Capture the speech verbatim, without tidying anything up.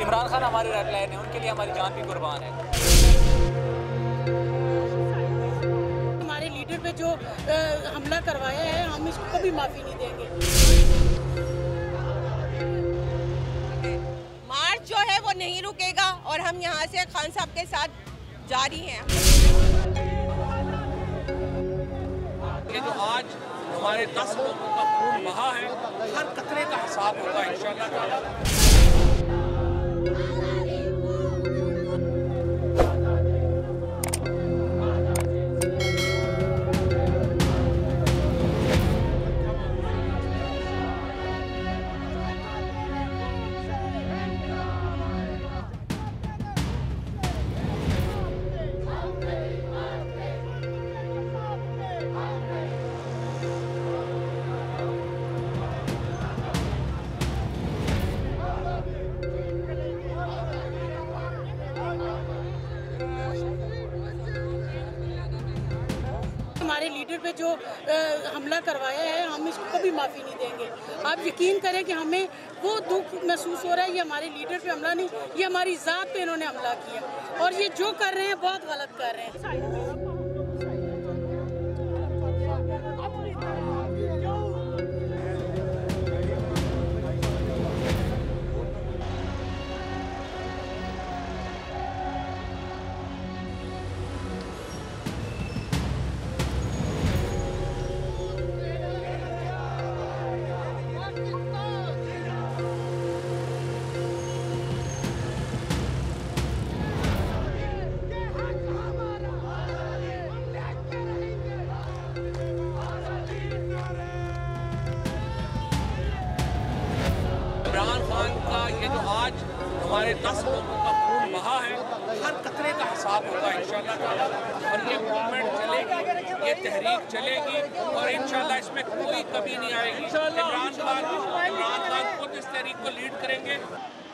इमरान खान हमारे red line है, उनके लिए हमारी जान भी कुर्बान है। हमारे लीडर पे जो आ, हमला करवाया है, हम इसको कभी माफ़ी नहीं देंगे। मार्च जो है वो नहीं रुकेगा और हम यहाँ से खान साहब के साथ जारी हैं। ये जो आज हमारे दस लोगों का खून बहा है, हर कतरे का हिसाब होगा इंशाअल्लाह ताला। हमारे लीडर पे जो आ, हमला करवाया है, हम इसको कभी माफ़ी नहीं देंगे। आप यकीन करें कि हमें वो दुख महसूस हो रहा है। ये हमारे लीडर पे हमला नहीं, ये हमारी ज़ात पे इन्होंने हमला किया और ये जो कर रहे हैं बहुत गलत कर रहे हैं। इमरान खान का ये जो आज हमारे दस लोगों का खून बहा है, हर कतरे का हिसाब होगा इंशाअल्लाह ताला। और ये मूवमेंट चलेगी, ये तहरीक चलेगी और इंशाअल्लाह इसमें कोई कमी नहीं आएगी। इमरान खान इमरान खान खुद इस तहरीक को लीड करेंगे।